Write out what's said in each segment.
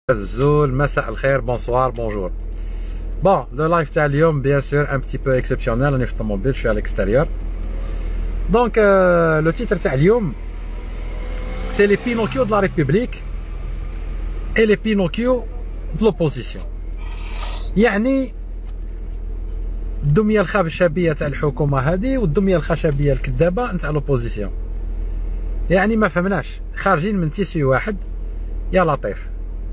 Zoul, مساء الخير, bonsoir, bonjour. Bon, le live تاع اليوم bien sûr un petit peu exceptionnel, on est في الطوموبيل, je suis à l'extérieur. Donc le titre تاع اليوم c'est les Pinocchio de la République et les Pinocchio de l'opposition. يعني الدمية الخشبية تاع الحكومة هذه والدمية الخشبية الكذابة نتاع l'opposition. يعني ما فهمناش, خارجين من تيسي واحد يا لطيف.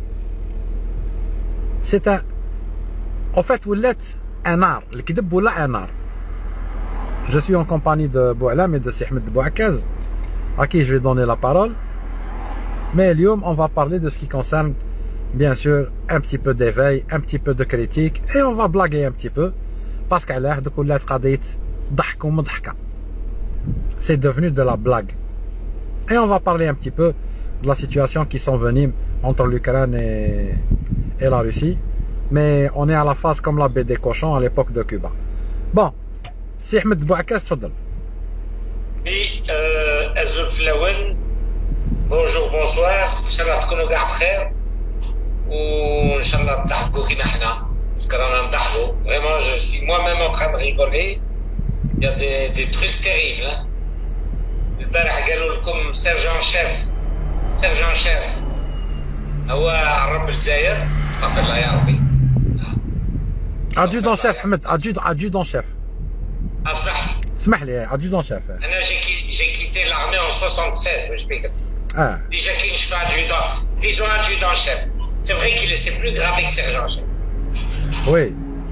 C'est un... En fait, ولات انار, الكذب ولا انار. Je suis en compagnie de Boualam et de Si Ahmed Bouakaz, à qui je vais donner la parole. Mais اليوم, on va parler de ce qui concerne, bien sûr, un petit peu d'éveil, un petit peu de critique, et on va blaguer un petit peu, parce qu'allah, دوك ولات قضية ضحك ومضحكة. C'est devenu de la blague. Et on va parler un petit peu de la situation qui s'envenime entre l'Ukraine et la Russie, mais on est à la phase comme la baie des cochons à l'époque de Cuba. Bon, Si Ahmed Bouakaz, تفضل. Oui, Azul Flawen, bonjour, bonsoir, Inch'Allah تكونوا كاع بخير و Inch'Allah تضحكوا كيما حنا, parce que رانا نضحكوا. Vraiment, je suis moi-même en train de rigoler. Il y a des trucs terribles. Hein. البارح قالوا لكم سيرجون شيف هو عرب الجزائر. استغفر الله يا ربي. Adjudant chef Ahmed, adjudant chef. اسمح لي. adjudant chef. انا j'ai quitté l'armée en 76, je explique. Déjà qu'il ne fait adjudant, disons adjudant chef. C'est vrai qu'il est plus grave que sergent chef. Oui.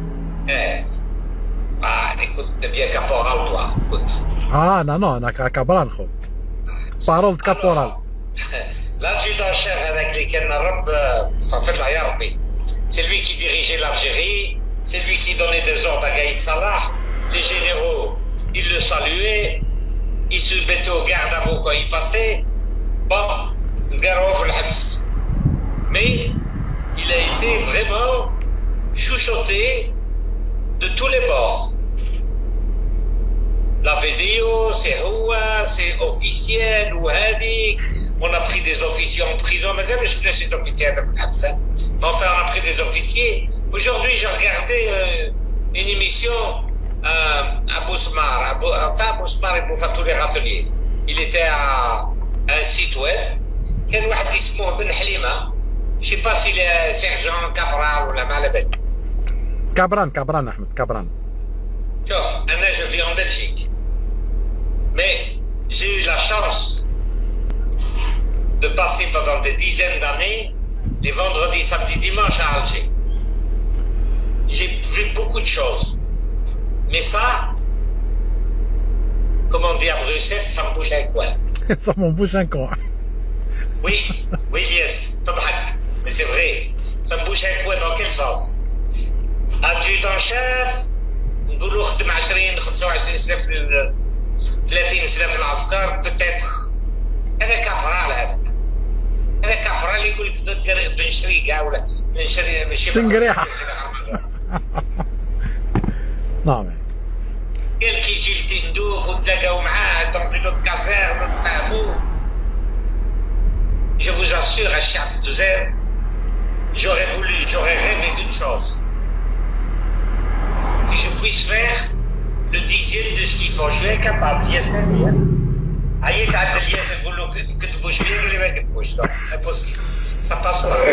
Écoute, t'es bien caporal toi, écoute. Non, on a caporal, خو. Parole de caporal. L'adjudant chef avec lesquels Narab, استغفر الله يا ربي. C'est lui qui dirigeait l'Algérie, c'est lui qui donnait des ordres à Gaïd Salah. Les généraux, ils le saluaient, ils se mettaient au garde à vous quand ils passaient. Bon, Garouf le Habs. Mais il a été vraiment chouchoté de tous les bords. La vidéo, c'est officiel ou hadik. On a pris des officiers en prison, mais jamais je faisais ces officiers à Habs. Mais enfin, on a pris des officiers. Aujourd'hui, j'ai regardé une émission à Bousmar, Bousmar et Boufatou les râteliers. Il était à un site web. كان واحد اسمه بن حليمة. Je sais pas s'il est sergent, caporal ou la malabette. Cabran, Ahmed, Cabran. شوف, أنا je vis en Belgique. Mais j'ai eu la chance de passer pendant des dizaines d'années les vendredis, samedis, dimanches à Alger. J'ai vu beaucoup de choses. Mais ça, comme on dit à Bruxelles, ça me bouge un coin. Ça m'en bouge un coin. Oui, yes, mais c'est vrai. Ça me bouge un coin dans quel sens? Adjudant chef, نقولوا خدم 20 25 سنة في 30 سنة في العسكر peut-être. هذا كابرال هذا. هذا كابرال يقول لك بن شريقة ولا بن شنقريحة. نعم. قال كي يجي لتندوف وتلاقاو معاه تنزلوا الكافير نتفاهموا. Je vous assure, à Chab Dzer, j'aurais rêvé d'une chose. Que je puisse faire le 10e de ce qu'il faut. Je suis incapable. Yes, bien. Aïe, t'as de liesse, que tu bouges bien, ou que tu bouges. Non, impossible. Ça passe pas.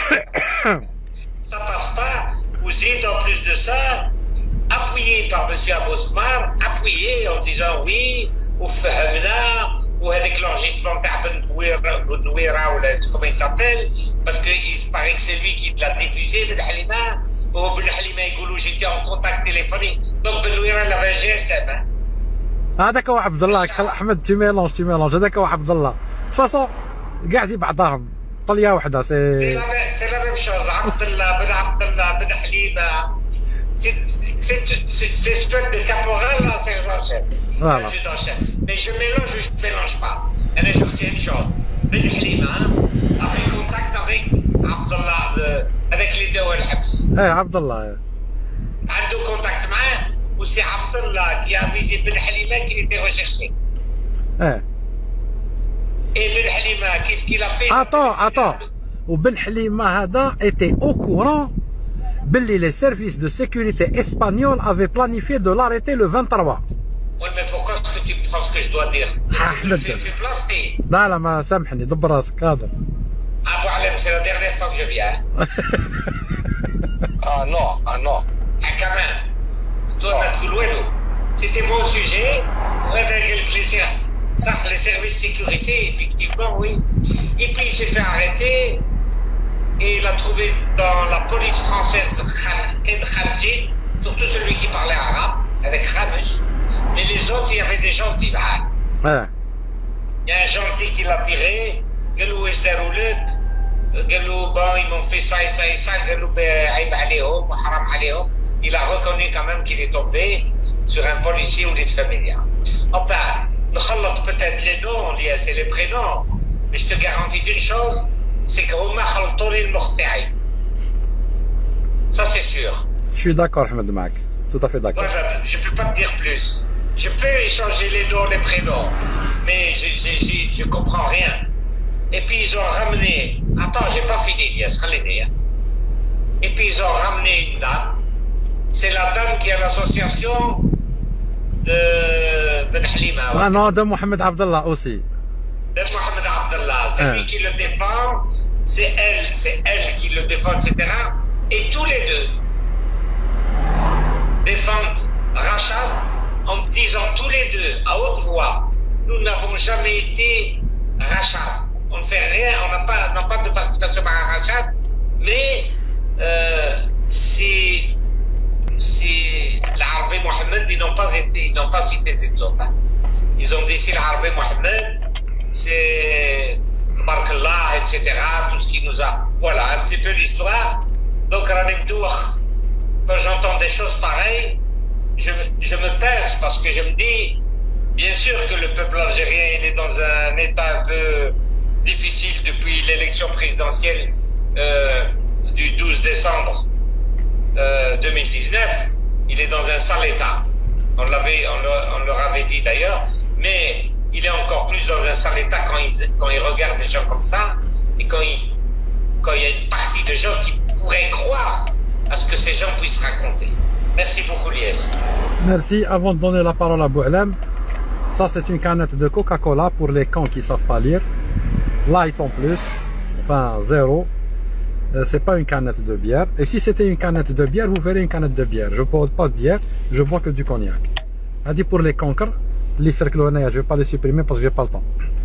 Ça passe pas. Vous êtes en plus de ça, appuyé par M. Abousmar, appuyé en disant oui, ou Fahmna, ou avec l'enregistrement de Nouira, ou comment il s'appelle, parce qu'il paraît que c'est lui qui l'a diffusé, Ben Halima, ou Ben Halima Igoulou, j'étais en contact téléphonique. Donc Ben Nouira l'avait GSM. هذاك هو عبد الله. احمد tu mélanges هذاك هو عبد الله. De toute façon كاع زي بعضهم طليه واحده. سي لا ميم شوز. عبد الله بن حليمه. C'est soit de caporal à sergent chef. Voilà. Adjudant chef. Mais je mélange ou je ne mélange pas. Et je retiens une chose. Ben Halima a pris contact avec Abdallah, avec les deux al Habs. عبد الله. عنده contact معاه. Ou c'est Abdallah qui a visé Ben Halima qui était recherché. Et Ben Halima, qu'est-ce qu'il a fait? Attends. وبن حليمه هذا était au courant باللي les services de sécurité espagnols avaient planifié de l'arrêter le 23. Oui, mais pourquoi est-ce que tu prends ce que je dois dire? Fais place, لا لا ما سامحني دبر راسك هذا. Ah, Boualem, c'est la dernière fois que je viens. Ah non, ah non. Ah, quand même. Toi, c'était mon sujet. Ça, les services de sécurité, effectivement, oui. Et puis, il s'est fait arrêter. Et il a trouvé dans la police française Khalji, surtout celui qui parlait arabe, avec Khamesh. Mais les autres, il y avait des gentils là. Ouais. Il y a un gentil qui l'a tiré. Galou Esdaroulek. Galou, bon, ils m'ont fait ça et ça et ça. Galou, Aïb Aléhom, Haram Aléhom. Il a reconnu quand même qu'il est tombé sur un policier ou une familiale. Enfin, le khallat peut-être les noms, c'est les prénoms. Mais je te garantis d'une chose, c'est que Romain Khaltouri le Mokhtaï. Ça, c'est sûr. Je suis d'accord, Ahmed Mac. Tout à fait d'accord. Moi, je ne peux pas te dire plus. Je peux échanger les noms, les prénoms, mais je comprends rien. Et puis, ils ont ramené... Attends, j'ai pas fini, Elias, khalini. Et puis, ils ont ramené une dame. C'est la dame qui a l'association de Ben Halima. Ah non, de Mohamed Abdallah aussi. De Mohamed Abdallah, c'est lui qui le défend, c'est elle qui le défend, etc. Et tous les deux défendent Rachad en disant tous les deux à haute voix, nous n'avons jamais été Rachad. On ne fait rien, on n'a pas de participation à Rachad, mais c'est l'Arabie Mohamed, ils n'ont pas cité cette zone. Ils ont dit si l'Arabie Mohamed, c'est Barakallah, etc. Tout ce qui nous a. Voilà, un petit peu l'histoire. Donc, quand j'entends des choses pareilles, je me pince parce que je me dis, bien sûr que le peuple algérien il est dans un état un peu difficile depuis l'élection présidentielle du 12 décembre 2019. Il est dans un sale état. On leur avait dit d'ailleurs, mais il est encore plus dans un sale état quand il regarde des gens comme ça et quand il y a une partie de gens qui pourraient croire à ce que ces gens puissent raconter. Merci beaucoup, Lies. Merci. Avant de donner la parole à Boualem, ça c'est une canette de Coca-Cola pour les cons qui ne savent pas lire. Light en plus, enfin zéro. C'est pas une canette de bière. Et si c'était une canette de bière, vous verrez une canette de bière. Je ne bois pas de bière, je bois que du cognac. A dit pour les cancres, les cercles, je ne vais pas les supprimer parce que j'ai pas le temps.